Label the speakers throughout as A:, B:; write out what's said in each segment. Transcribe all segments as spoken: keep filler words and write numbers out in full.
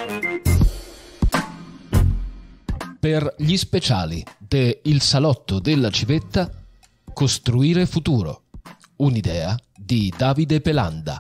A: Per gli speciali de Il Salotto della Civetta, Costruire Futuro. Un'idea di Davide Pelanda.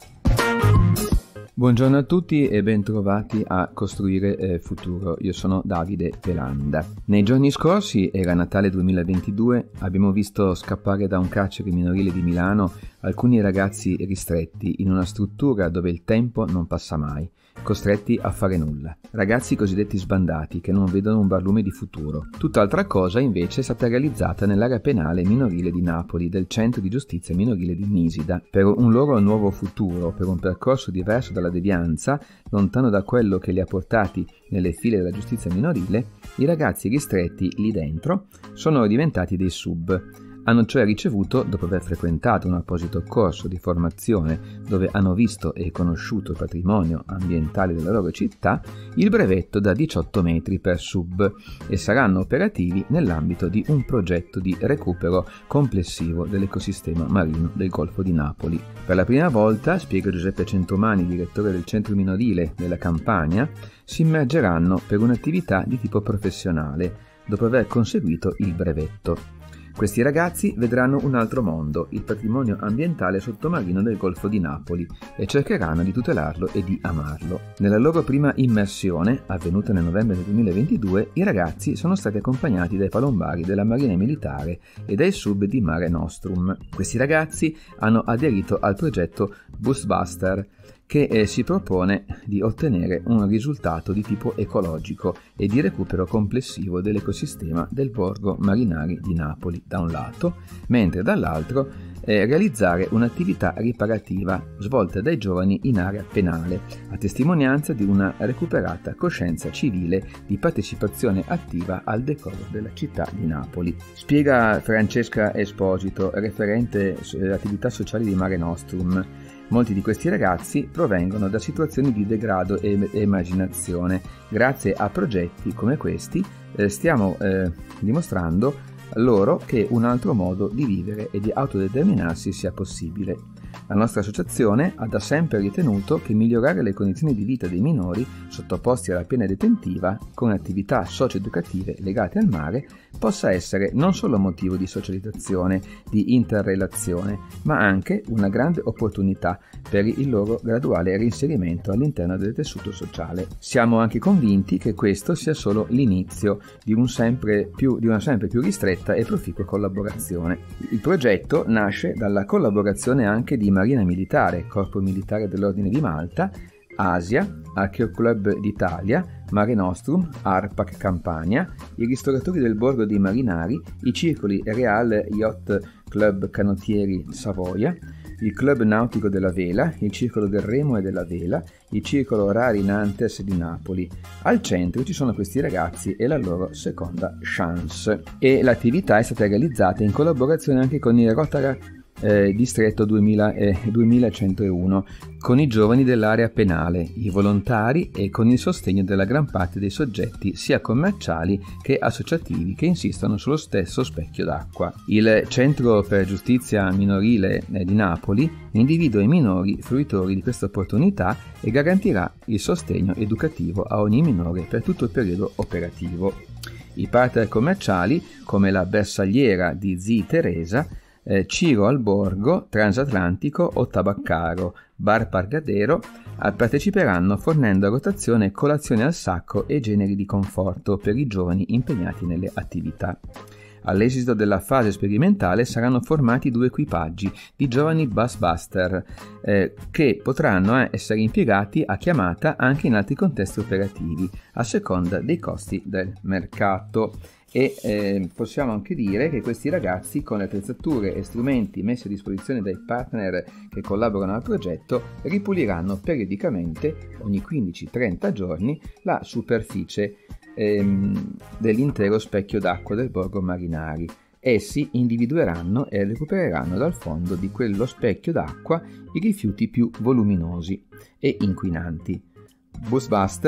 B: Buongiorno a tutti e bentrovati a Costruire eh, Futuro. Io sono Davide Pelanda. Nei giorni scorsi, era Natale duemilaventidue, abbiamo visto scappare da un carcere minorile di Milano alcuni ragazzi ristretti in una struttura dove il tempo non passa mai, costretti a fare nulla. Ragazzi cosiddetti sbandati che non vedono un barlume di futuro. Tutt'altra cosa invece è stata realizzata nell'area penale minorile di Napoli del Centro di Giustizia Minorile di Nisida. Per un loro nuovo futuro, per un percorso diverso dalla devianza, lontano da quello che li ha portati nelle file della giustizia minorile, i ragazzi ristretti lì dentro sono diventati dei sub. Hanno cioè ricevuto, dopo aver frequentato un apposito corso di formazione dove hanno visto e conosciuto il patrimonio ambientale della loro città, il brevetto da diciotto metri per sub e saranno operativi nell'ambito di un progetto di recupero complessivo dell'ecosistema marino del Golfo di Napoli. Per la prima volta, spiega Giuseppe Centomani, direttore del centro minorile della Campania, si immergeranno per un'attività di tipo professionale dopo aver conseguito il brevetto. Questi ragazzi vedranno un altro mondo, il patrimonio ambientale sottomarino del Golfo di Napoli, e cercheranno di tutelarlo e di amarlo. Nella loro prima immersione, avvenuta nel novembre del duemilaventidue, i ragazzi sono stati accompagnati dai palombari della Marina Militare e dai sub di Mare Nostrum. Questi ragazzi hanno aderito al progetto Busbuster, che eh, si propone di ottenere un risultato di tipo ecologico e di recupero complessivo dell'ecosistema del borgo marinari di Napoli da un lato, mentre dall'altro eh, realizzare un'attività riparativa svolta dai giovani in area penale, a testimonianza di una recuperata coscienza civile di partecipazione attiva al decoro della città di Napoli. Spiega Francesca Esposito, referente eh, attività sociali di Mare Nostrum. Molti di questi ragazzi provengono da situazioni di degrado e emarginazione. Grazie a progetti come questi eh, stiamo eh, dimostrando loro che un altro modo di vivere e di autodeterminarsi sia possibile. La nostra associazione ha da sempre ritenuto che migliorare le condizioni di vita dei minori sottoposti alla pena detentiva con attività socio-educative legate al mare possa essere non solo motivo di socializzazione, di interrelazione, ma anche una grande opportunità per il loro graduale reinserimento all'interno del tessuto sociale. Siamo anche convinti che questo sia solo l'inizio di, un sempre più, di una sempre più ristretta e proficua collaborazione. Il progetto nasce dalla collaborazione anche di Marina Militare, Corpo Militare dell'Ordine di Malta, Asia, Archeo Club d'Italia, Mare Nostrum, ARPAC Campania, i ristoratori del Borgo dei Marinari, i circoli Real Yacht Club Canottieri Savoia, il Club Nautico della Vela, il Circolo del Remo e della Vela, il Circolo Rari Nantes di Napoli. Al centro ci sono questi ragazzi e la loro seconda chance. E l'attività è stata realizzata in collaborazione anche con il Rotary Eh, distretto duemila, eh, duemilacentouno, con i giovani dell'area penale, i volontari e con il sostegno della gran parte dei soggetti sia commerciali che associativi che insistono sullo stesso specchio d'acqua. Il Centro per Giustizia Minorile eh, di Napoli individua i minori fruitori di questa opportunità e garantirà il sostegno educativo a ogni minore per tutto il periodo operativo. I partner commerciali, come la Bersagliera di Zii Teresa, Eh, Ciro Alborgo, Transatlantico o Tabaccaro, Bar Pargadero eh, parteciperanno fornendo a rotazione colazione al sacco e generi di conforto per i giovani impegnati nelle attività. All'esito della fase sperimentale saranno formati due equipaggi di giovani busbuster eh, che potranno eh, essere impiegati a chiamata anche in altri contesti operativi a seconda dei costi del mercato. E eh, possiamo anche dire che questi ragazzi, con le attrezzature e strumenti messi a disposizione dai partner che collaborano al progetto, ripuliranno periodicamente, ogni quindici trenta giorni, la superficie ehm, dell'intero specchio d'acqua del Borgo Marinari. Essi individueranno e recupereranno dal fondo di quello specchio d'acqua i rifiuti più voluminosi e inquinanti. Busbuster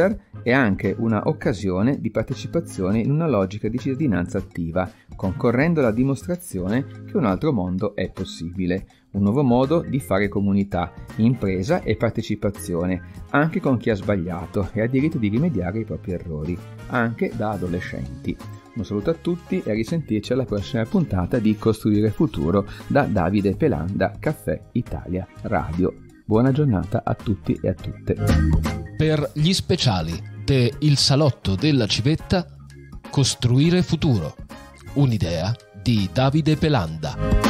B: è anche una occasione di partecipazione in una logica di cittadinanza attiva, concorrendo alla dimostrazione che un altro mondo è possibile, un nuovo modo di fare comunità, impresa e partecipazione, anche con chi ha sbagliato e ha diritto di rimediare ai propri errori, anche da adolescenti. Un saluto a tutti e a risentirci alla prossima puntata di Costruire Futuro da Davide Pelanda, Caffè Italia Radio. Buona giornata a tutti e a tutte.
A: Per gli speciali de Il Salotto della Civetta, Costruire Futuro. Un'idea di Davide Pelanda.